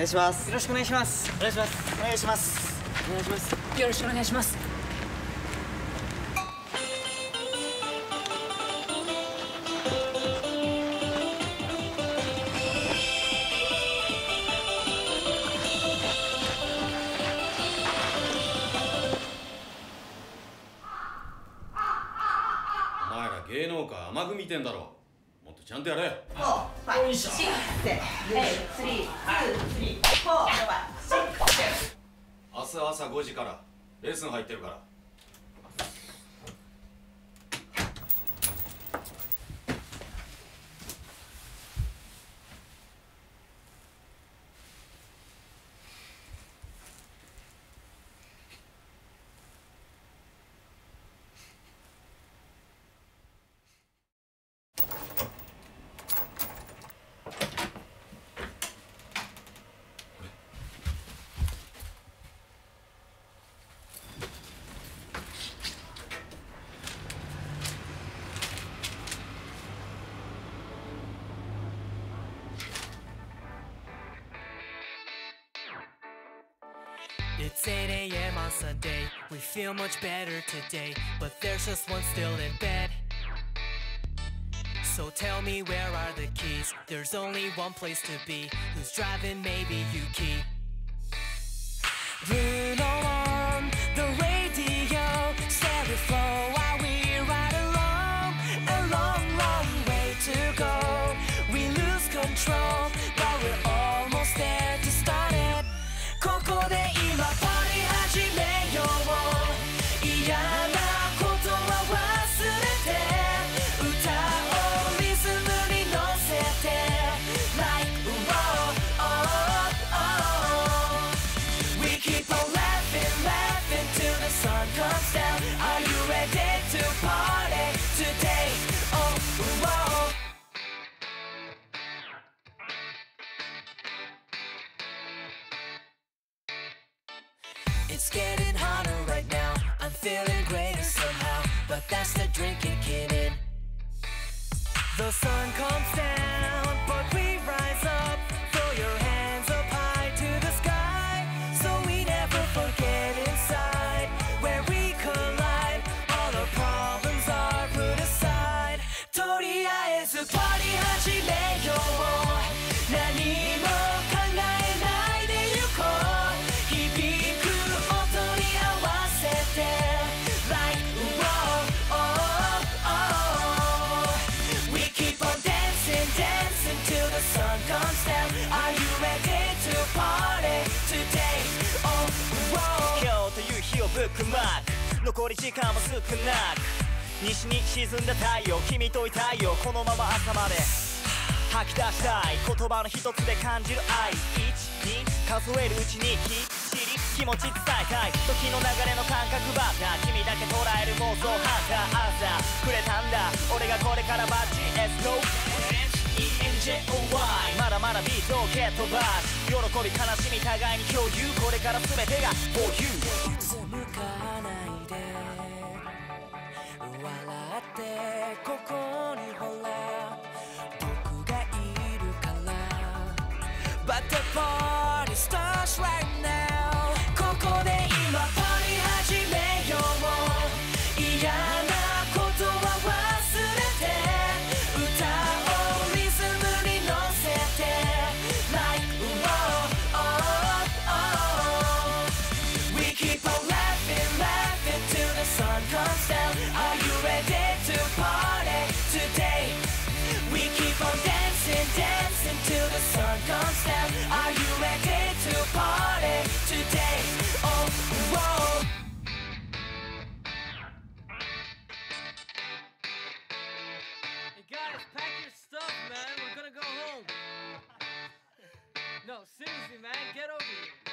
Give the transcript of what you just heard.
願いします。 よろしくお願いします。 お願いします。お願いします。 お願いします。よろしくお願いします。 お前ら芸能界甘く見てんだろ。もっとちゃんとやれ。 4、5、6、7、8、3、2、4、 明日朝5時からレッスン入ってるから。 It's 8 a.m. on Sunday. We feel much better today, but there's just one still in bed. So tell me, where are the keys? There's only one place to be. Who's driving? Maybe Yuki. Bruno on the radio, stereo flow while we ride along. A long, long way to go. We lose control, but we're almost there to start it. ここで今パリ始めよう。嫌なことは忘れて、歌をリズムに乗せて Like oh oh oh. We keep on laughing, laughing till the sun comes down. Are you ready to party today? Oh oh. It's getting hotter right now. I'm feeling greater somehow, but that's the drinking kicking in. The sun comes down, but we rise up. Throw your hands up high to the sky, so we never forget inside where we collide. All our problems are put aside. とりあえずパーティー始めよう。何も考えないで行こう。響く音に合わせて Like oh oh oh. We keep on dancing, dancing till the sun comes down. Are you ready to party today? Oh oh. 今日という日をブックマーク。残り時間も少なく、西に沈んだ太陽、君といたいよ。このまま朝まで吐き出したい言葉の一つで感じる愛。1、2数えるうちにきっちり気持ち伝えたい。時の流れの感覚バッター、君だけ捉える妄想ハンター。朝くれたんだ俺がこれからバッチ Let's go ENJOY。 まだまだビートを蹴っ飛ばす。喜び悲しみ互いに共有。これから全てが For you。 うつむかないで笑ってここにほら僕がいるから But the party starts right now。 ここで今パーティー始めよう。嫌なことは忘れて、歌をリズムに乗せて Like oh oh oh. We keep on laughing, laughing till the sun comes down. Are you ready to party today? We keep on dancing, dancing till the sun comes down. Are you ready to party today? Oh, whoa. Hey guys, pack your stuff, man. We're gonna go home. No, seriously, man, get over here.